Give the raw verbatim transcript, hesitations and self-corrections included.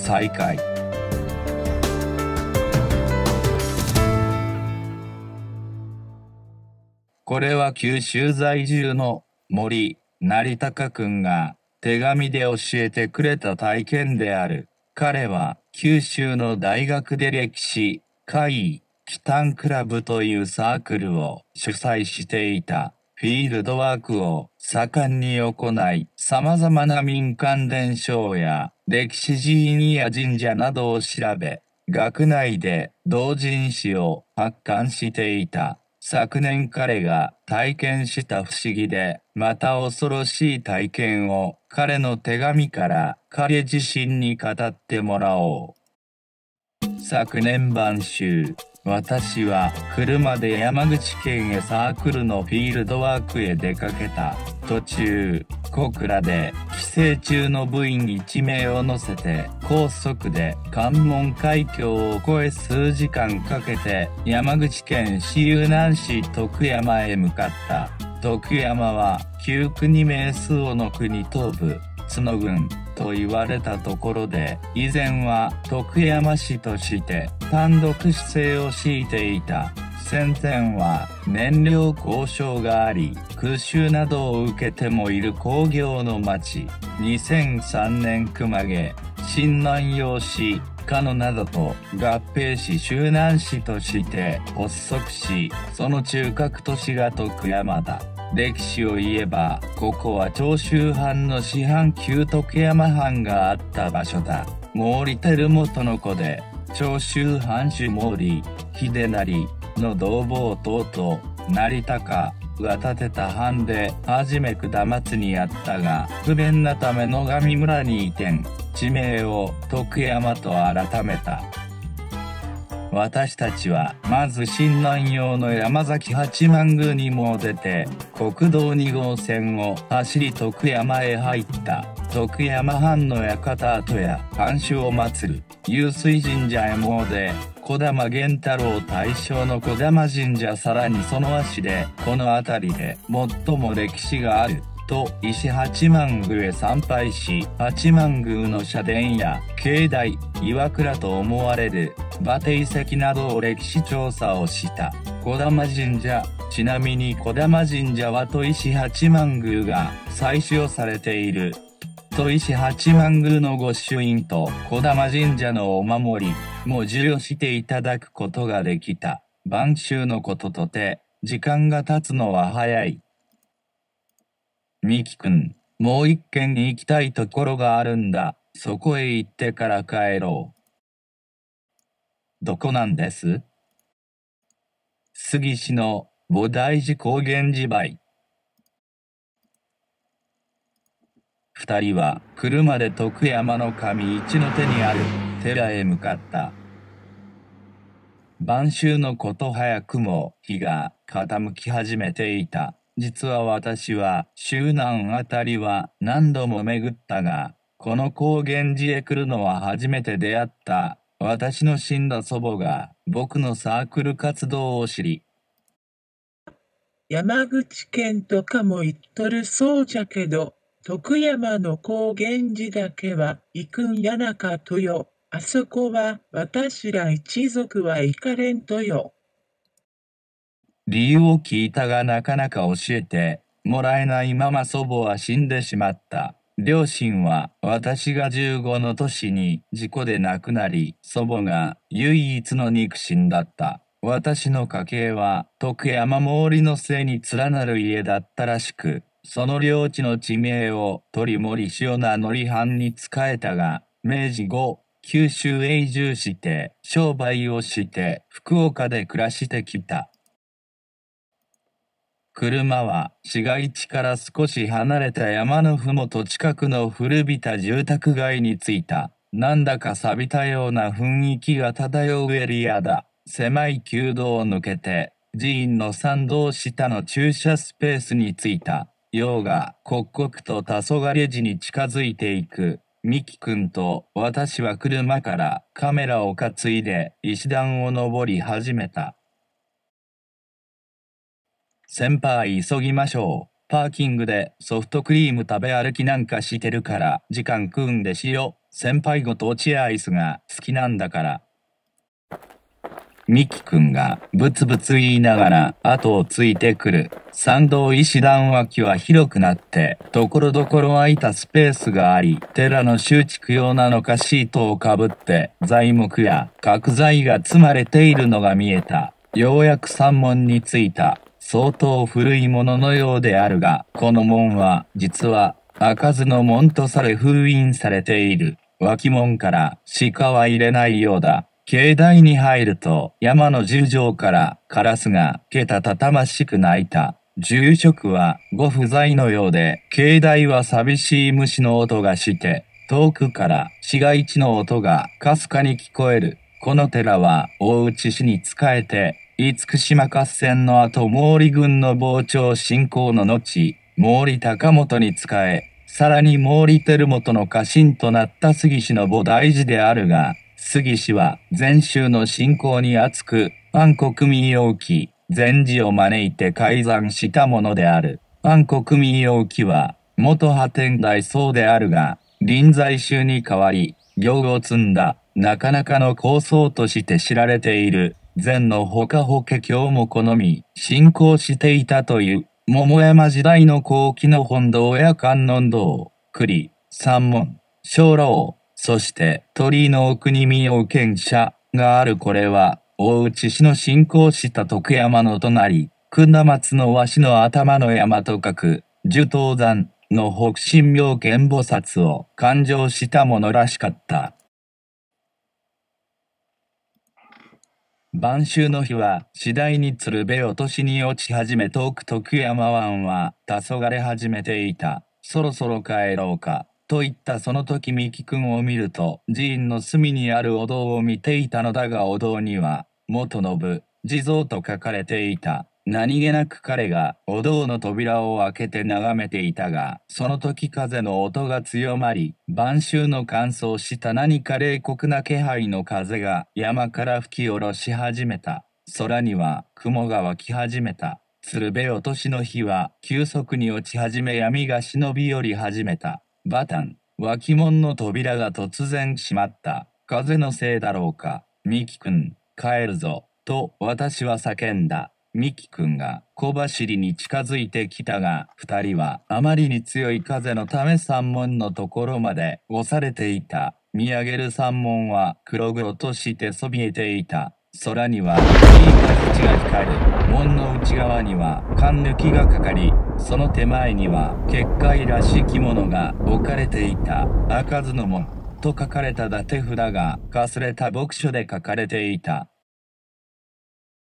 再開。これは九州在住の森成孝くんが手紙で教えてくれた体験である。彼は九州の大学で歴史、会、キタンクラブというサークルを主催していた。フィールドワークを盛んに行い、様々な民間伝承や歴史寺院や神社などを調べ、学内で同人誌を発刊していた。昨年彼が体験した不思議で、また恐ろしい体験を彼の手紙から彼自身に語ってもらおう。昨年晩秋、私は車で山口県へサークルのフィールドワークへ出かけた。途中、小倉で帰省中の部員いち名を乗せて高速で関門海峡を越え数時間かけて山口県市有南市徳山へ向かった。徳山は旧国名周防の国東部、角郡と言われたところで、以前は徳山市として単独市政を敷いていた。戦前は燃料交渉があり、空襲などを受けてもいる工業の町。にせんさんねん熊毛、新南陽市、鹿野などと合併し周南市として発足し、その中核都市が徳山だ。歴史を言えば、ここは長州藩の師範旧徳山藩があった場所だ。毛利輝元の子で、長州藩主毛利秀成の同母弟、成高が建てた藩で、はじめ下松にあったが、不便なため野上村に移転、地名を徳山と改めた。私たちはまず新南陽の山崎八幡宮にも出て国道に号線を走り徳山へ入った。徳山藩の館跡や藩主を祀る湧水神社へも出、児玉源太郎大将の児玉神社、さらにその足でこの辺りで最も歴史があると石八幡宮へ参拝し、八幡宮の社殿や境内、岩倉と思われる馬蹄石などを歴史調査をした。児玉神社、ちなみに児玉神社はと石八幡宮が祭祀をされている。と石八幡宮の御朱印と児玉神社のお守りも授与していただくことができた。晩秋のこととて、時間が経つのは早い。みきくん、もう一軒行きたいところがあるんだ。そこへ行ってから帰ろう。どこなんです？杉市の菩提寺高原寺梅。二人は車で徳山の上一の手にある寺へ向かった。晩秋のこと早くも日が傾き始めていた。実は私は周南あたりは何度も巡ったが、この高原寺へ来るのは初めて出会った。私の死んだ祖母が僕のサークル活動を知り、 山口県とかも行っとるそうじゃけど、徳山の高原寺だけは行くんやなかとよ。あそこは私ら一族は行かれんとよ。 理由を聞いたがなかなか教えてもらえないまま祖母は死んでしまった。両親は私がじゅうごの年に事故で亡くなり、祖母が唯一の肉親だった。私の家系は徳山毛利の末に連なる家だったらしく、その領地の地名を鳥森塩名乗藩に仕えたが、明治後、九州へ移住して商売をして福岡で暮らしてきた。車は市街地から少し離れた山のふもと近くの古びた住宅街に着いた。なんだか錆びたような雰囲気が漂うエリアだ。狭い旧道を抜けて寺院の参道下の駐車スペースに着いた。陽が刻々と黄昏寺に近づいていく。みきくんと私は車からカメラを担いで石段を登り始めた。先輩急ぎましょう。パーキングでソフトクリーム食べ歩きなんかしてるから時間食うんでしよ。 先輩ごと落合アイスが好きなんだから。ミキ君がブツブツ言いながら後をついてくる。参道石段脇は広くなって、ところどころ空いたスペースがあり、寺の修築用なのかシートをかぶって、材木や角材が積まれているのが見えた。ようやく山門に着いた。相当古いもののようであるが、この門は、実は、開かずの門とされ封印されている。脇門から鹿は入れないようだ。境内に入ると山の十条からカラスがけたたたましく鳴いた。住職はご不在のようで、境内は寂しい虫の音がして、遠くから市街地の音がかすかに聞こえる。この寺は大内氏に仕えて、厳島合戦の後毛利軍の傍聴侵攻の後、毛利高元に仕え、さらに毛利輝元の家臣となった杉氏の菩提寺であるが、杉氏は禅宗の信仰に厚く、安国民王記、禅師を招いて改ざんしたものである。安国民王記は、元派天台僧であるが、臨済宗に代わり、行を積んだ、なかなかの高僧として知られている。禅のほかほけ教も好み、信仰していたという。桃山時代の後期の本堂や観音堂、栗、三門、鐘楼、そして鳥居の奥に身を見者がある。これは、大内氏の信仰した徳山の隣、管松の鷲の頭の山と書く、寿東山の北神妙見菩薩を勘定したものらしかった。晩秋の日は次第に鶴瓶落としに落ち始め、遠く徳山湾は黄昏始めていた。そろそろ帰ろうか。と言ったその時ミキ君を見ると、寺院の隅にあるお堂を見ていたのだが、お堂には、元信、地蔵と書かれていた。何気なく彼がお堂の扉を開けて眺めていたが、その時風の音が強まり、晩秋の乾燥した何か冷酷な気配の風が山から吹き下ろし始めた。空には雲が湧き始めた。鶴瓶落としの日は急速に落ち始め、闇が忍び寄り始めた。バタン、脇門の扉が突然閉まった。風のせいだろうか。ミキ君、帰るぞ。と私は叫んだ。ミキ君が小走りに近づいてきたが、二人はあまりに強い風のため山門のところまで押されていた。見上げる山門は黒々としてそびえていた。空にはいい形が光る。門の内側には缶抜きがかかり、その手前には結界らしきものが置かれていた。開かずの門と書かれた立て札がかすれた墨書で書かれていた。